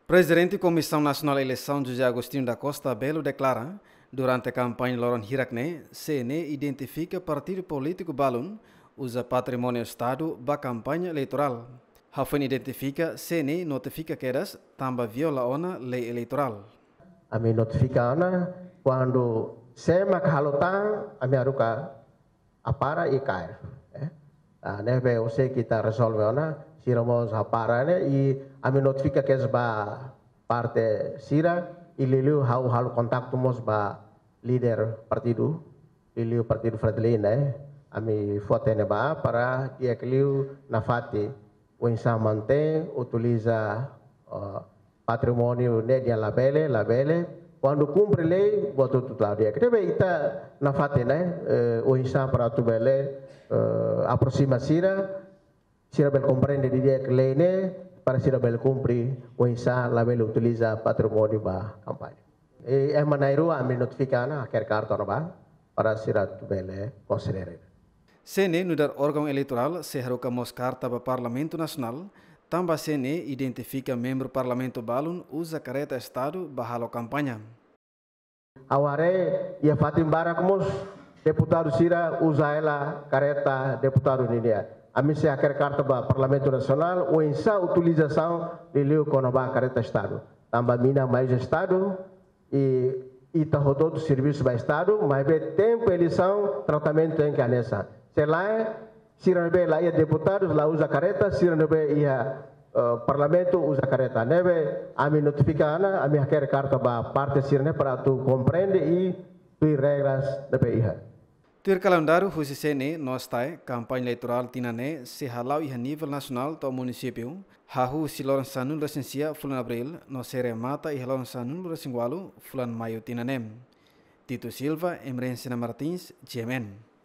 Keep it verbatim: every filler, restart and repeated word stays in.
Presidente da Comissão Nacional de Eleição José Agostinho da Costa Belo declara, durante a campanha Loron Hirakne, C N E identifica partido político Balun usa patrimônio Estado para campanha eleitoral. Hafun identifica C N E notifica quedas também viola a lei eleitoral. A mim notifica ana quando se makhalotan a minha ruka a para e cair. A neve eu sei que está resolve ana siramos a para né e a mim notifica que é ba parte sira e liu hau hau contato mos ba líder partido liu partido Fredlin né a mim foto né ba para que aquilo na fate o insan mantém utiliza uh, patrimônio né dia labele labele quando cumpre lei botou tudo lá dia que deve ita na fate né uh, o insan para tu bele uh, aproxima sira sira bel compreende dia que lei né para sira bel cumprir o insan labele utiliza patrimônio ba campanha e é maneiro a me notificar na quer cartão ba para sira tu bele considerar. C N E no dar órgão eleitoral se haruka mos carta para Parlamento Nacional, também C N E identifica membro Parlamento Balun usa careta Estado bahalo campanha. Aware ia fatim barak mos deputado sira usa ela careta deputado nidia. A mim se quer carta para Parlamento Nacional ou insa utilização de leu conoba careta Estado. Também mina mais Estado e ita rodou serviço para Estado, mas be tempo eleição tratamento em canessa. Se lá, se não be lá ia deputados lá usa careta, se não be ia uh, parlamento usa careta. Neve a mim notifica ana, a mim quer carta para parte sirne para tu compreende e tu regras deve ia. Tur calendário husi C N E nós tai campanha eleitoral tinane se halau ia nível nacional to município. Hahu si loran sanul resensia fulan abril no sere mata e loran sanul resingualu fulan maio tinanem. Tito Silva, Emrencina Martins, G M N.